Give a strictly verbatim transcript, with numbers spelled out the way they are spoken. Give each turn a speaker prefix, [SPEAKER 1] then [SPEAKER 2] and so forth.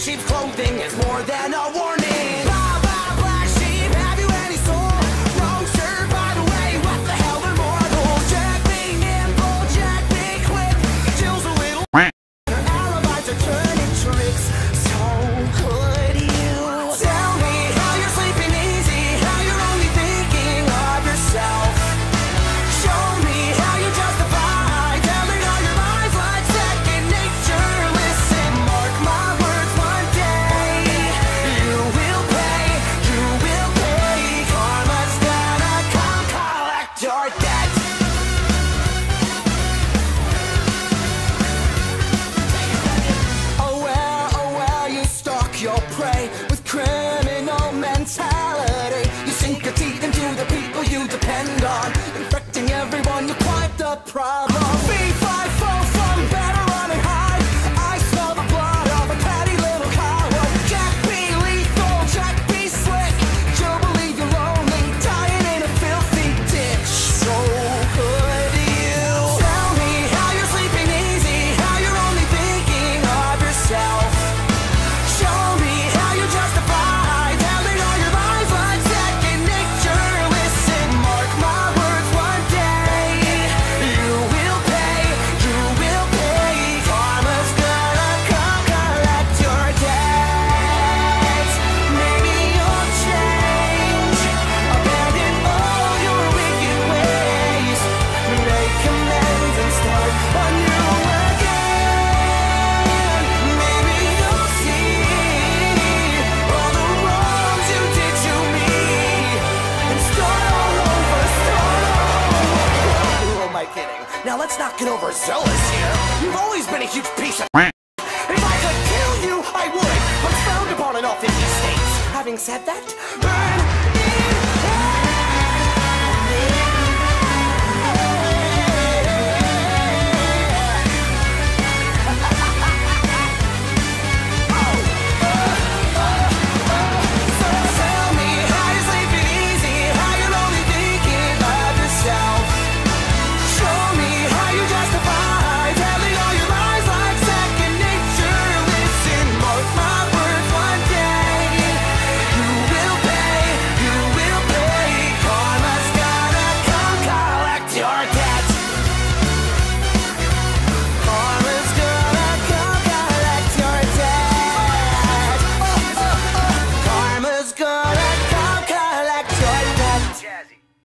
[SPEAKER 1] sheep's clothing is more than a warning. Blah, blah, black sheep, have you any soul? Wrong shirt, by the way, what the hell, they're mortal. Jack be nimble, Jack be quick. Jill's a little her alibis are turning tricks. So could you tell me how you're sleeping easy, how you're only thinking of yourself? Show me how you justify telling all your lies like second nature. Listen, mark my words, one day you will pay, you will pay. Karma's gonna come collect your debt. Oh well, oh well, you stalk your prey with criminal mentality. You sink your teeth into the people you depend on, infecting everyone, you're quite the problem. Fee, fi, fo, fum, better run and hide. I smell the blood of a petty little coward. Jack be lethal, Jack be slick. You'll believe you're lonely, dying in a filthy ditch. So could you tell me how you're sleeping easy, how you're only thinking of yourself? Show me how you justify telling all your lies like second nature. Listen, mark my words, one day you will pay, you will pay. Karma's gonna come collect your debts. Maybe you'll change, abandon all your wicked ways, make amends and start anew again. Maybe you'll see all the wrongs you did to me and start all over, start all over. Who am I kidding? Now let's not get overzealous here. You've always been a huge piece of if I could kill you, I would. I'm frowned upon in all fifty states. Having said that, burn